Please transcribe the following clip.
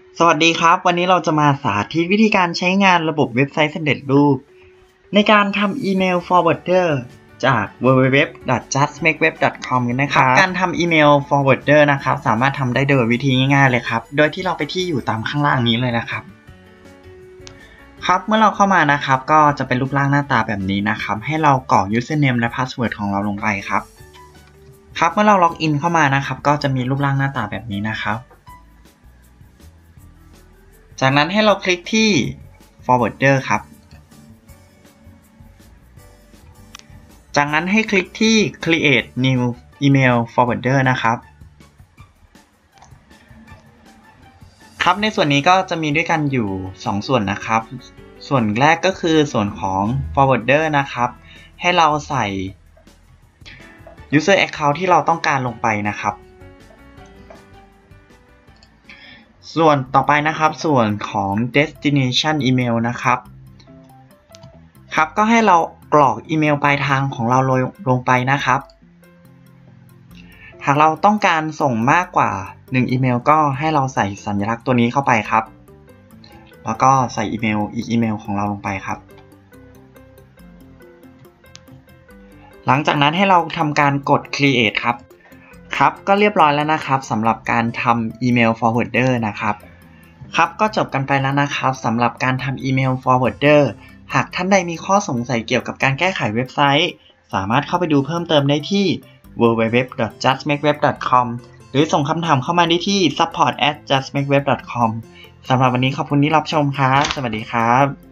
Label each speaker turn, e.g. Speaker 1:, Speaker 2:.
Speaker 1: สวัสดีครับวันนี้เราจะมาสาธิตวิธีการใช้งานระบบเว็บไซต์สำเร็จรูปในการทำอีเมล forwarder จาก www.justmakeweb.com กันนะครับการทำอีเมล forwarder นะครับสามารถทำได้โดยวิธีง่ายๆเลยครับโดยที่เราไปที่อยู่ตามข้างล่างนี้เลยนะครับเมื่อเราเข้ามานะครับก็จะเป็นรูปร่างหน้าตาแบบนี้นะครับให้เรากรอก username และ password ของเราลงไปครับเมื่อเราล็อกอินเข้ามานะครับก็จะมีรูปร่างหน้าตาแบบนี้นะครับจากนั้นให้เราคลิกที่ forwarder ครับจากนั้นให้คลิกที่ create new email forwarder นะครับในส่วนนี้ก็จะมีด้วยกันอยู่2ส่วนนะครับส่วนแรกก็คือส่วนของ forwarder นะครับให้เราใส่ user account ที่เราต้องการลงไปนะครับส่วนต่อไปนะครับส่วนของ destination email นะครับก็ให้เรากรอกอีเมลปลายทางของเราลงไปนะครับหากเราต้องการส่งมากกว่า1อีเมลก็ให้เราใส่สัญลักษณ์ตัวนี้เข้าไปครับแล้วก็ใส่อีเมลอีกอีเมลของเราลงไปครับหลังจากนั้นให้เราทำการกด create ครับก็เรียบร้อยแล้วนะครับสำหรับการทำอีเมล forwarder นะครับก็จบกันไปแล้วนะครับสำหรับการทำอีเมล forwarder หากท่านใดมีข้อสงสัยเกี่ยวกับการแก้ไขเว็บไซต์สามารถเข้าไปดูเพิ่มเติมได้ที่ www.justmakeweb.com หรือส่งคำถามเข้ามาได้ที่ support@justmakeweb.com สำหรับวันนี้ขอบคุณที่รับชมครับสวัสดีครับ